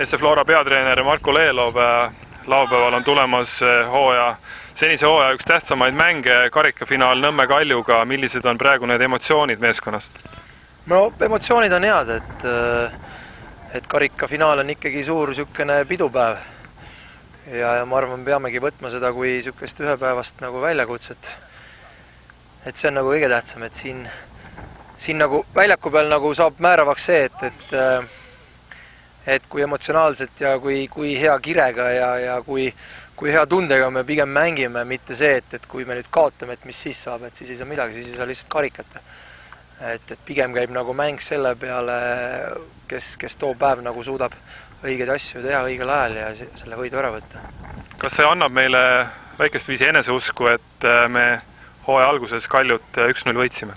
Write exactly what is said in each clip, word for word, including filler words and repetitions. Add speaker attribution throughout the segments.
Speaker 1: meeste Flora peatreener Marko Leelov. Laupäeval on tulemas hooaja, senise hooaja üks tähtsamaid mänge, karikafinaal Nõmme Kaljuga. Millised on praegu need emotsioonid meeskonnas?
Speaker 2: No, emotsioonid on head, et, et karikafinaal on ikkagi suur sükene pidupäev. Ja, ja ma arvan, peamegi võtma seda kui sükest ühepäevast nagu väljakutset. Et see on nagu kõige tähtsam, et siin, siin nagu väljaku peal nagu saab määravaks see, et, et et kui emotsionaalselt ja kui, kui hea kirega ja, ja kui, kui hea tundega me pigem mängime, mitte see, et, et kui me nüüd kaotame, et mis siis saab, et siis ei saa midagi, siis ei saa lihtsalt karikata. Et, et pigem käib nagu mäng selle peale, kes, kes too päev nagu suudab õigeid asju teha õigel ajal ja selle võidu ära võtta.
Speaker 1: Kas see annab meile väikest viisi eneseusku, et me hooaja alguses Kaljut üks null võitsime?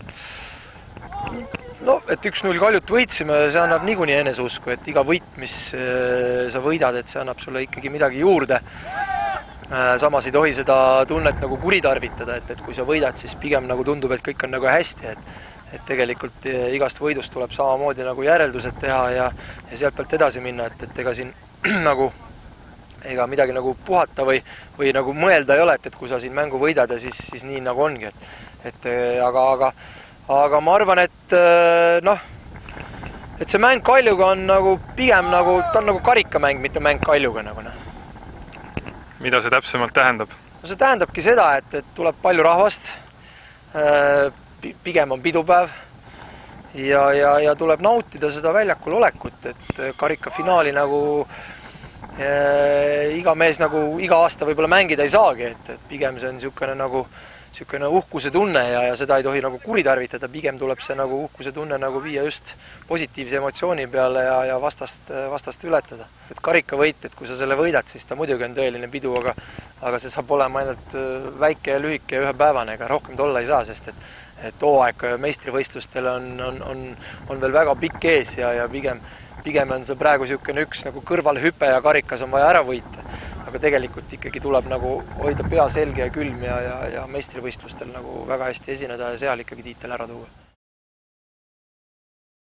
Speaker 2: No, et üks null Kaljut võitsime, see annab niikuinii eneseusku, et iga võit, mis sa võidad, et see annab sulle ikkagi midagi juurde. Samas ei tohi seda tunnet nagu kuritarvitada, et, et kui sa võidad, siis pigem nagu tundub, et kõik on nagu hästi, et, et tegelikult igast võidust tuleb samamoodi nagu järeldused teha ja, ja sealt pealt edasi minna, et, et ega siin nagu ega midagi nagu puhata või, või nagu mõelda ei ole, et, et kui sa siin mängu võidad ja siis, siis nii nagu ongi, et, et aga, aga Aga ma arvan, et noh, et see mäng Kaljuga on nagu pigem nagu, ta on nagu karikamäng, mitte mäng Kaljuga nagu noh.
Speaker 1: Mida see täpsemalt tähendab?
Speaker 2: No see tähendabki seda, et, et tuleb palju rahvast, pigem on pidupäev ja, ja, ja tuleb nautida seda väljakul olekut, et karikafinaali nagu e, iga mees nagu iga aasta võib-olla mängida ei saagi, et, et pigem see on niisugune nagu niisugune uhkuse tunne ja, ja seda ei tohi nagu kuritarvitada, pigem tuleb see nagu uhkuse tunne nagu viia just positiivse emotsiooni peale ja, ja vastast, vastast ületada. Et karikavõit, et kui sa selle võidad, siis ta muidugi on tõeline pidu, aga, aga see saab olema ainult väike ja lühike ja ühepäevane, ega rohkem tolla ei saa, sest et, et hooaeg meistrivõistlustel on, on, on, on veel väga pikk ees ja, ja pigem, pigem on see praegu niisugune üks nagu kõrvalhüpe ja karikas on vaja ära võita. Aga tegelikult ikkagi tuleb nagu hoida pea selge ja külm ja, ja, ja meistrivõistlustel nagu väga hästi esineda ja seal ikkagi tiitel ära tuua.